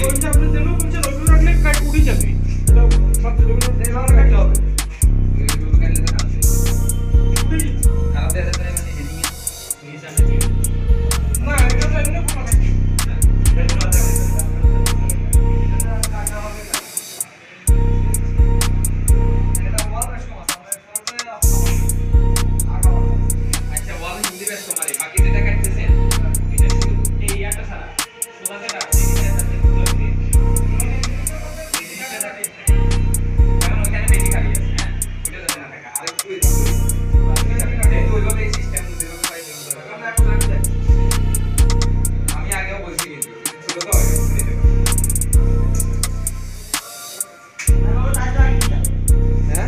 ওই যে আপনি দেবেন বলছেন ওগুলো রাখলে কাট উড়ে যাবে এটা মাত্র ওগুলো দেওয়া কাটতে হবে ওগুলো কাটলে তো কাটবে খারাপ দেওয়া যাবে মানে হেডিং এ নিচে আমরা দিই না এটা তো এমনি কোনো কাজ আচ্ছা ওয়াল হিন্দি বেশ তোমারই বাকি যেটা কাটতেছেন এটা শুধু এই ইয়াটা ছাড়া সোজা যেটা আছে এটা দেখতে হবে এই জিনিসটা থাকে কারণ ওখানে বেশি খালি আছে হ্যাঁ ওটা যাতে না থাকে আর একটু এই ওইভাবে সিস্টেম যেভাবে পাই আমি আগেও বলছি কিন্তু ছোট তো হয় হ্যাঁ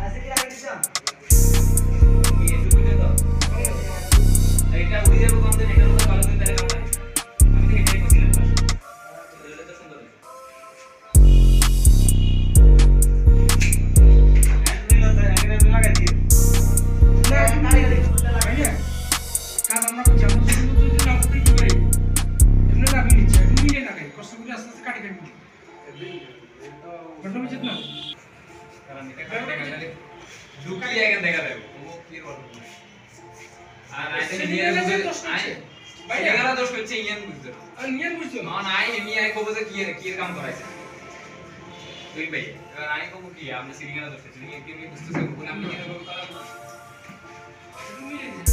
এটা উড়ে যাবে কোন দিন এটার মধ্যে ভালো করে তাহলে কাম নাই আমি তো এটাই বলছিলাম এটা তো সুন্দর কাজ আমরা করছি আমরা শুধু যদি না করতে কি করি এমনি লাগাই নিচ্ছি এখন মিলে লাগাই কষ্ট করে আস্তে আস্তে কাটি কাটি ঘন্টা উচিত না কারণ এটা কাটতে গেলে ঢুকি আগে দেখা দেব ও কি করব আর আইতে নিয়ে ভাই এগারা দোষ হচ্ছে ইয়ান বুঝতো আর নিয়ে বুঝছো না নাই এমি আই কব যে কি এর কাম করাইছে তুই ভাই এবার আই কব কি আপনি সিরিয়াল দোষ হচ্ছে কি বুঝতেছেন কোন আপনি কি করা তুমি